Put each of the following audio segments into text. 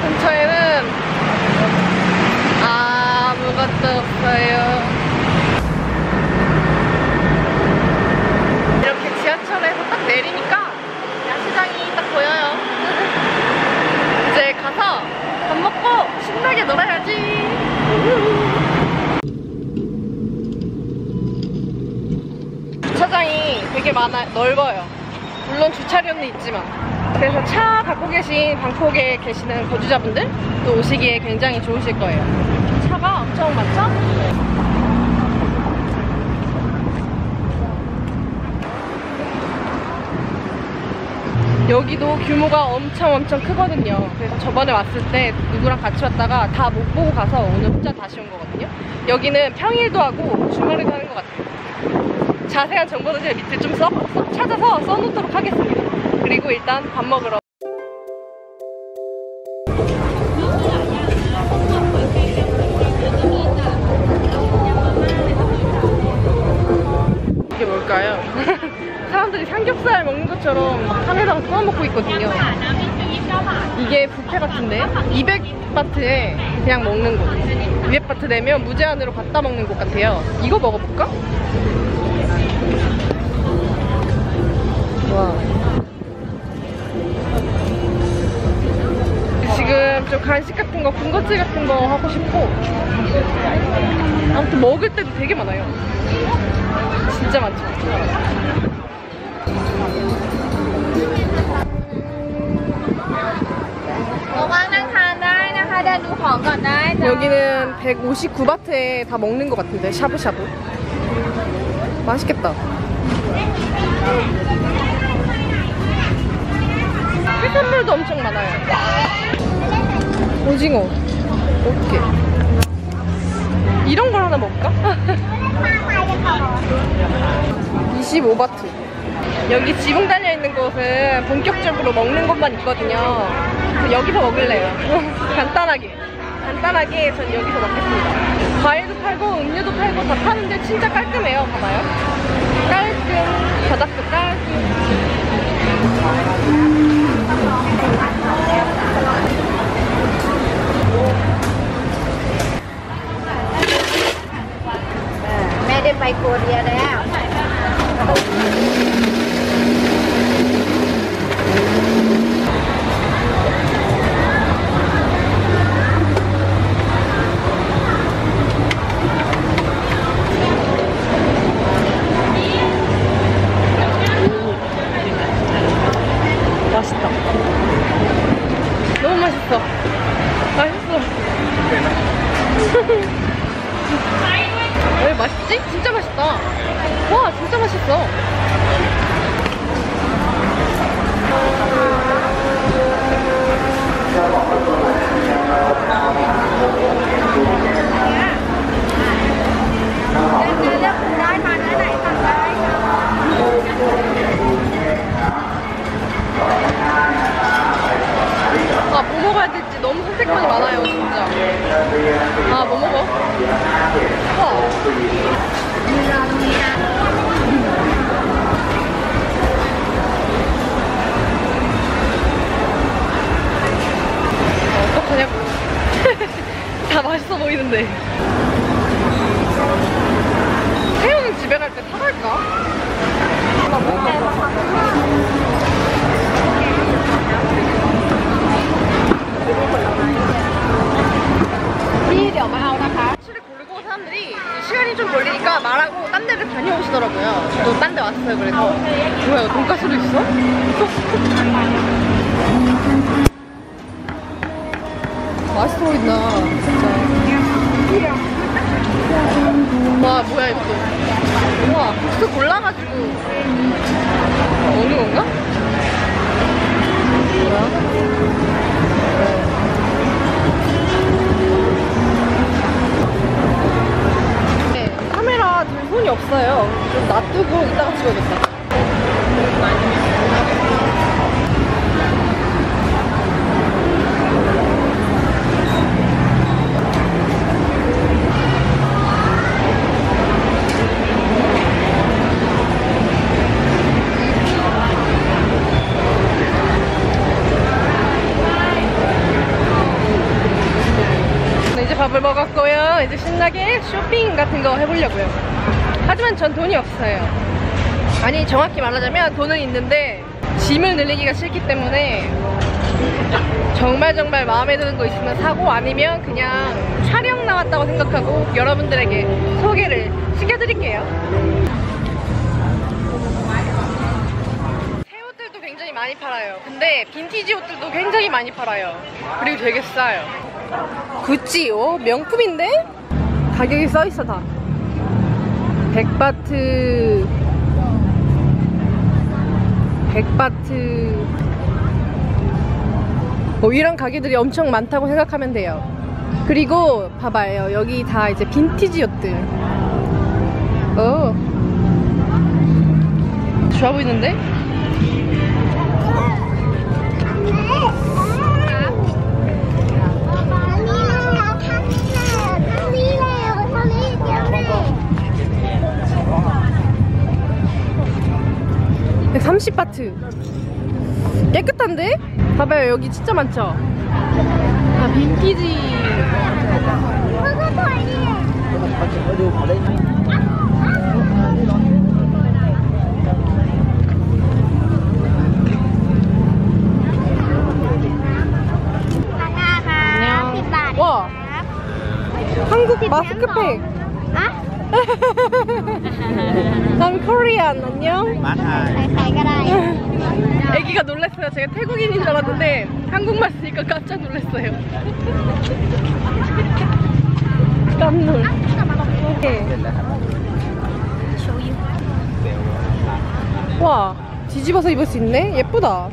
근처에는 아무것도 없어요. 이렇게 지하철에서 딱 내리니까 야시장이 딱 보여요. 이제 가서 밥 먹고 신나게 놀아야지. 주차장이 되게 넓어요. 물론 주차료는 있지만. 그래서 차 갖고 계신 방콕에 계시는 거주자분들 또 오시기에 굉장히 좋으실 거예요. 차가 엄청 많죠? 여기도 규모가 엄청 크거든요. 그래서 저번에 왔을 때 누구랑 같이 왔다가 다 못 보고 가서 오늘 혼자 다시 온 거거든요. 여기는 평일도 하고 주말에도 하는 것 같아요. 자세한 정보는 제가 밑에 좀 찾아서 써놓도록 하겠습니다. 그리고 일단 밥 먹으러. 이게 뭘까요? 사람들이 삼겹살 먹는 것처럼 판에다가 떠먹고 있거든요. 이게 뷔페 같은데 200바트에 그냥 먹는 곳. 200바트 내면 무제한으로 갖다 먹는 곳 같아요. 이거 먹어볼까? 와. 지금 좀 간식 같은 거, 군것질 같은 거 하고 싶고, 아무튼 먹을 때도 되게 많아요. 진짜 많죠. 여기는 159바트에 다 먹는 것 같은데, 샤브샤브. 맛있겠다. 해산물도 엄청 많아요. 오징어, 어떡해. 이런 걸 하나 먹을까? 25바트. 여기 지붕 달려있는 곳은 본격적으로 먹는 곳만 있거든요. 그래서 여기서 먹을래요. 간단하게 전 여기서 먹겠습니다. 과일도 팔고 음료도 팔고 다 파는데 진짜 깔끔해요. 봐봐요. 깔끔, 바닥도 깔끔. Made by Korea đấy. 맛있다. 너무 맛있어. 맛있어. 왜 맛있지? 진짜 맛있다. 와, 진짜 맛있어. 아, 뭐 먹어야 될지 너무 선택권이 많아요, 진짜. 아, 뭐 먹어? 어떡하냐고. 다 맛있어 보이는데. 태우는 집에 갈 때 사갈까? 치를 고르고 사람들이 시간이 좀 걸리니까 말하고 딴 데를 다녀오시더라고요. 저도 딴 데 왔어요. 그래서 뭐야, 돈가스도 있어? 맛있어 보인다 진짜. 와, 뭐야 이것도. 우와, 국수 골라가지고 먹는 건가? 뭐야? 카메라 들 손이 없어요. 좀 놔두고 이따가 찍어야겠다. 이제 신나게 쇼핑 같은 거 해보려고요. 하지만 전 돈이 없어요. 아니, 정확히 말하자면 돈은 있는데 짐을 늘리기가 싫기 때문에 정말 마음에 드는 거 있으면 사고, 아니면 그냥 촬영 나왔다고 생각하고 여러분들에게 소개를 시켜드릴게요. 새 옷들도 굉장히 많이 팔아요. 근데 빈티지 옷들도 굉장히 많이 팔아요. 그리고 되게 싸요. 구찌, 명품인데? 가격이 써있어. 다 100바트 이런 가게들이 엄청 많다고 생각하면 돼요. 그리고 봐봐요, 여기 다 이제 빈티지 옷들. 좋아 보이는데? 네, 30바트. 깨끗한데? 봐봐요, 여기 진짜 많죠? 다 빈티지. 안녕. 와, 한국 마스크팩. 난 코리안. 안녕. 애기가 놀랐어요. 제가 태국인인 줄 알았는데 한국말 쓰니까 깜짝 놀랐어요. 깜놀. 와, 뒤집어서 입을 수 있네? 예쁘다.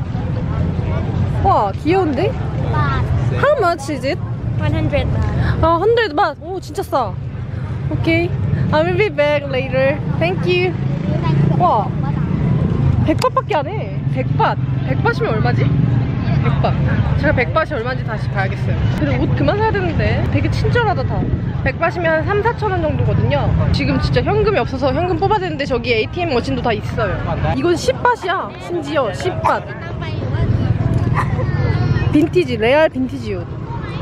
와, 귀여운데? How much is it? 100 아, 100바. 오, 진짜 싸. 오케이. I will be back later. Thank you. 와, 100바트밖에 안 해. 100바. 100바트면 얼마지? 100바. 제가 100바트이 얼마인지 다시 봐야겠어요. 근데 옷 그만 사야 되는데. 되게 친절하다, 다. 100바트면 한 3, 4천원 정도거든요. 지금 진짜 현금이 없어서 현금 뽑아야 되는데 저기 ATM 머신도 다 있어요. 이건 10바트야. 심지어 10바트. 빈티지, 레알 빈티지 옷.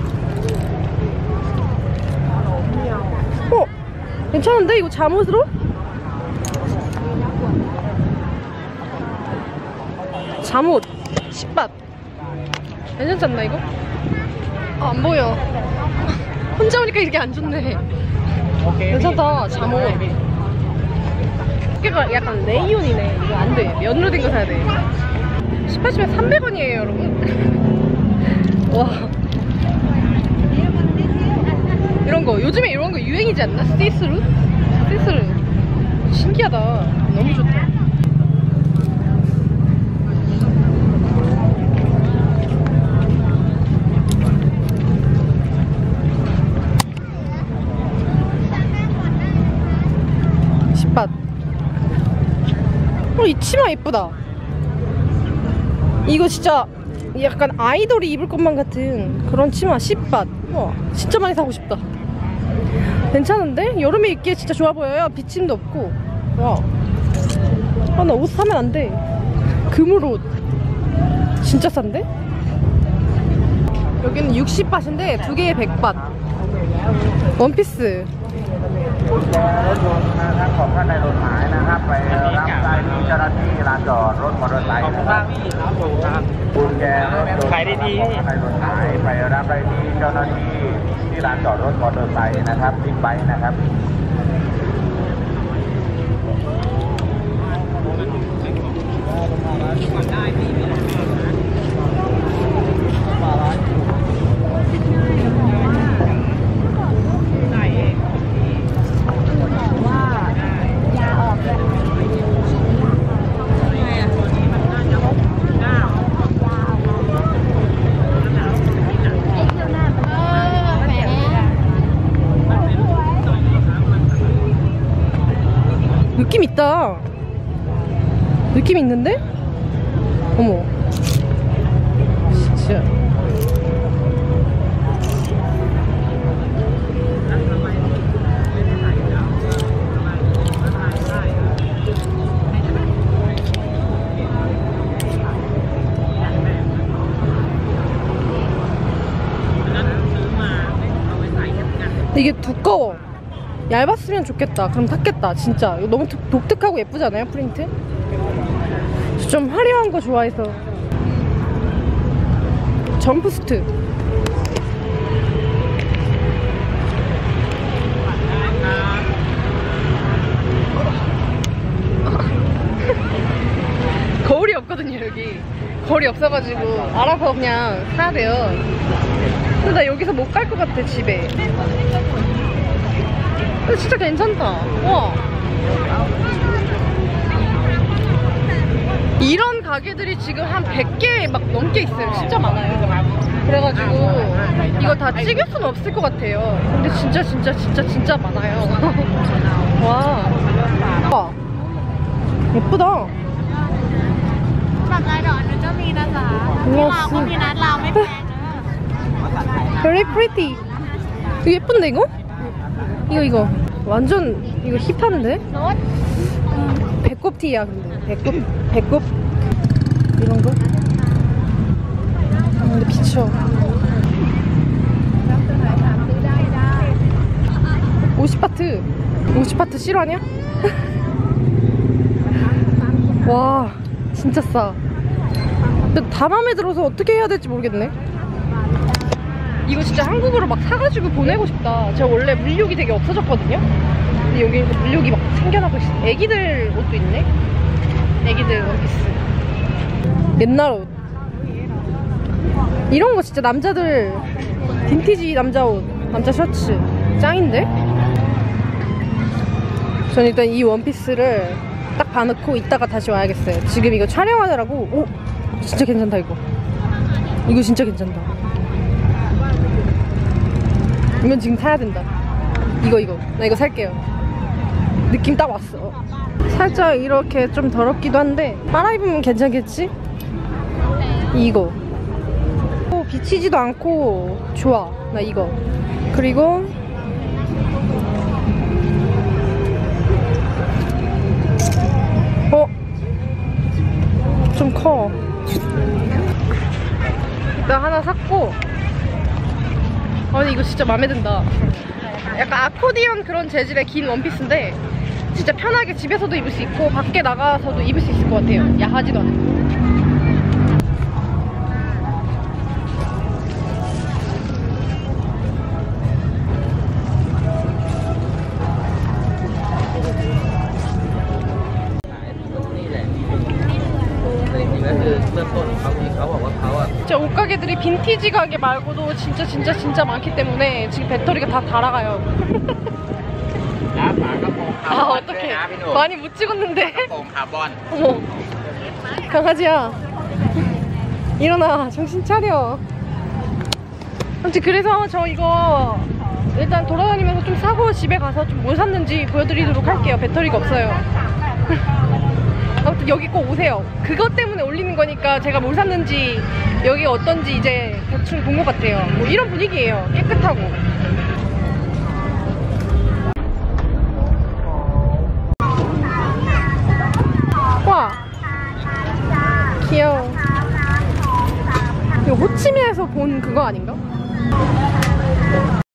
괜찮은데? 이거 잠옷으로? 잠옷 10밭. 괜찮지 않나 이거? 안 보여. 혼자 오니까 이렇게 안 좋네. 괜찮다. 잠옷. 어깨가 약간 레이온이네. 이거 안 돼. 면으로 된 거 사야 돼. 10밭이면 300원이에요 여러분. 와, 이런 거 요즘에 이런 거 유행이지 않나? 시스루? 시스루 신기하다. 너무 좋다. 십0밭. 이 치마 예쁘다. 이거 진짜 약간 아이돌이 입을 것만 같은 그런 치마 10밭. 와, 진짜 많이 사고 싶다. 괜찮은데? 여름에 입기에 진짜 좋아 보여요. 비침도 없고. 와, 나 옷 사면 안 돼. 그물 옷 진짜 싼데? 여기는 60밭인데 두 개에 100밭. 원피스. กุญแจรถยนต์นะครับของท่านในรถหมายนะครับไปรับได้ที่เจ้าหน้าที่ลานจอดรถมอเตอร์ไซค์นะครับกุญแจรถยนต์ของท่านในรถหมายไปรับได้ที่เจ้าหน้าที่ที่ลานจอดรถมอเตอร์ไซค์นะครับบิ๊กไบค์นะครับ 느낌 있다. 느낌 있는데? 어머, 진짜. 근데 이게 두꺼워. 얇았으면 좋겠다. 그럼 탔겠다. 진짜 이거 너무 독특하고 예쁘지 않아요? 프린트? 좀 화려한 거 좋아해서. 점프스트. 거울이 없거든요. 여기 거울이 없어가지고 알아서 그냥 사야 돼요. 근데 나 여기서 못 갈 것 같아. 집에. 근데 진짜 괜찮다. 와, 이런 가게들이 지금 한 100개 막 넘게 있어요. 진짜 많아요. 그래가지고 이거 다 찍을 수는 없을 것 같아요. 근데 진짜 많아요. 와, 예쁘다. แบบลายดอกอันนี้ก็มีนะจ๊ะที่ลาวก็มีนะลาวไม่แพงเนอะ Very pretty. 이거 예쁜데 이거? 이거 완전 이거 힙한데? รถ 배꼽 티야. 근데 배꼽 이런 거? 근데 비쳐. 오시파트 실화냐? 와, 진짜 싸. 근데 다 마음에 들어서 어떻게 해야 될지 모르겠네. 이거 진짜 한국으로 막 사가지고 보내고 싶다. 제가 원래 물욕이 되게 없어졌거든요. 근데 여기 물욕이 막 생겨나고 있어. 애기들 옷도 있네. 애기들 원피스. 옛날 옷. 이런 거 진짜 남자들 빈티지 남자 옷, 남자 셔츠 짱인데? 전 일단 이 원피스를 딱 봐놓고 이따가 다시 와야겠어요. 지금 이거 촬영하느라고. 오, 진짜 괜찮다. 이거 진짜 괜찮다. 이건 지금 사야 된다. 이거 나 이거 살게요. 느낌 딱 왔어. 살짝 이렇게 좀 더럽기도 한데 빨아입으면 괜찮겠지? 이거 비치지도 않고 좋아. 나 이거. 그리고 좀 커. 일단 하나 샀고. 아니 이거 진짜 마음에 든다. 약간 아코디언 그런 재질의 긴 원피스인데 진짜 편하게 집에서도 입을 수 있고 밖에 나가서도 입을 수 있을 것 같아요. 야하지도 않고. 진짜 옷가게들이 빈티지 가게 말고도 진짜 많기 때문에 지금 배터리가 다 달아가요. 아, 어떡해. 많이 못 찍었는데. 어머, 강아지야 일어나. 정신 차려. 아무튼 그래서 저 이거 일단 돌아다니면서 좀 사고 집에 가서 좀 뭘 샀는지 보여드리도록 할게요. 배터리가 없어요. 아무튼 여기 꼭 오세요. 그것 때문에 올리는 거니까 제가 뭘 샀는지 여기 어떤지 이제 대충 본 것 같아요. 뭐 이런 분위기예요. 깨끗하고. 와, 귀여워. 이거 호치민에서 본 그거 아닌가?